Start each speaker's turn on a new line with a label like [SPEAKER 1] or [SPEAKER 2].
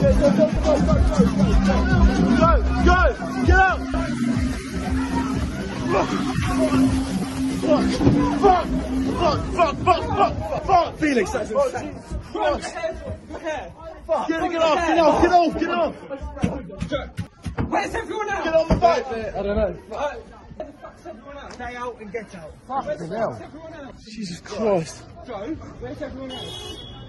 [SPEAKER 1] Get out! Fuck! Felix, that's insane. Get off!
[SPEAKER 2] Where's everyone else?
[SPEAKER 1] Get on the boat!
[SPEAKER 3] I don't know.
[SPEAKER 2] Where the fuck's everyone else? Stay out and get out.
[SPEAKER 3] Fucking hell.
[SPEAKER 2] Everyone else?
[SPEAKER 1] Jesus Christ.
[SPEAKER 2] Joe, where's everyone else?